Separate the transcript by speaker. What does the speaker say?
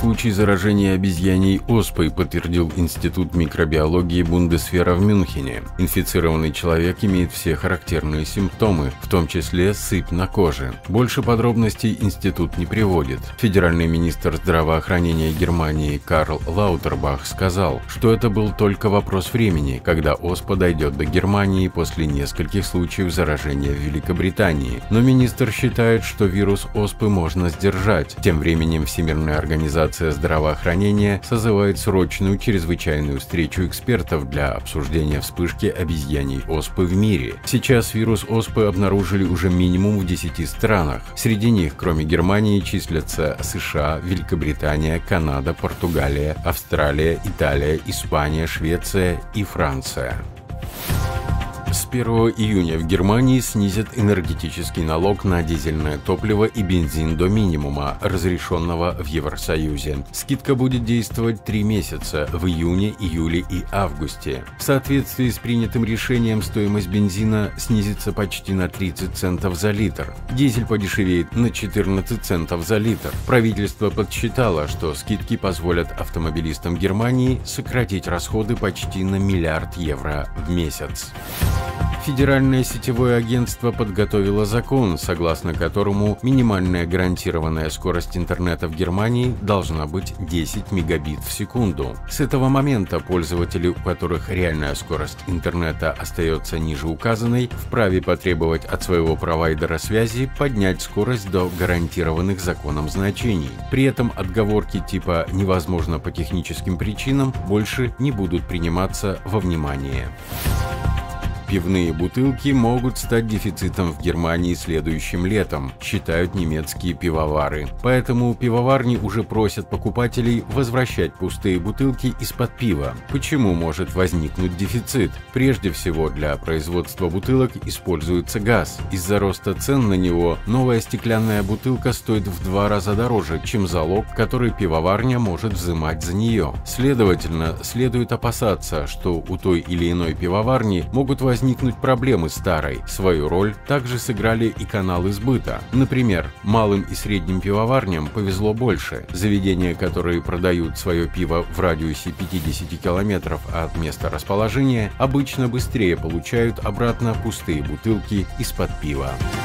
Speaker 1: случай заражения обезьяньей оспой, подтвердил Институт микробиологии Бундесвера в Мюнхене. Инфицированный человек имеет все характерные симптомы, в том числе сыпь на коже. Больше подробностей институт не приводит. Федеральный министр здравоохранения Германии Карл Лаутербах сказал, что это был только вопрос времени, когда оспа дойдет до Германии после нескольких случаев заражения в Великобритании. Но министр считает, что вирус оспы можно сдержать. Тем временем Всемирная организация здравоохранения созывает срочную чрезвычайную встречу экспертов для обсуждения вспышки обезьяньей оспы в мире. Сейчас вирус оспы обнаружили уже минимум в 10 странах. Среди них, кроме Германии, числятся США, Великобритания, Канада, Португалия, Австралия, Италия, Испания, Швеция и Франция. С 1 июня в Германии снизят энергетический налог на дизельное топливо и бензин до минимума, разрешенного в Евросоюзе. Скидка будет действовать 3 месяца – в июне, июле и августе. В соответствии с принятым решением стоимость бензина снизится почти на 30 центов за литр. Дизель подешевеет на 14 центов за литр. Правительство подсчитало, что скидки позволят автомобилистам Германии сократить расходы почти на 1 миллиард евро в месяц. Федеральное сетевое агентство подготовило закон, согласно которому минимальная гарантированная скорость интернета в Германии должна быть 10 мегабит в секунду. С этого момента пользователи, у которых реальная скорость интернета остается ниже указанной, вправе потребовать от своего провайдера связи поднять скорость до гарантированных законом значений. При этом отговорки типа «невозможно по техническим причинам» больше не будут приниматься во внимание. Пивные бутылки могут стать дефицитом в Германии следующим летом, считают немецкие пивовары. Поэтому пивоварни уже просят покупателей возвращать пустые бутылки из-под пива. Почему может возникнуть дефицит? Прежде всего, для производства бутылок используется газ. Из-за роста цен на него новая стеклянная бутылка стоит в 2 раза дороже, чем залог, который пивоварня может взимать за нее. Следовательно, следует опасаться, что у той или иной пивоварни могут возникнуть проблемы старой. Свою роль также сыграли и каналы сбыта. Например, малым и средним пивоварням повезло больше. Заведения, которые продают свое пиво в радиусе 50 километров от места расположения, обычно быстрее получают обратно пустые бутылки из-под пива.